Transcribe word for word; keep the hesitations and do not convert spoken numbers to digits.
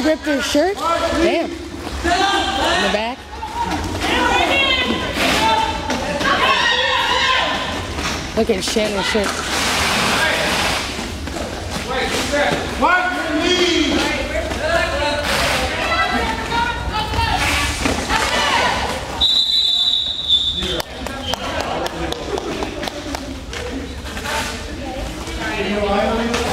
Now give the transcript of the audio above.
ripped her shirt? Damn. In the back. Look at Shannon's shirt. Mark, lead! You know, I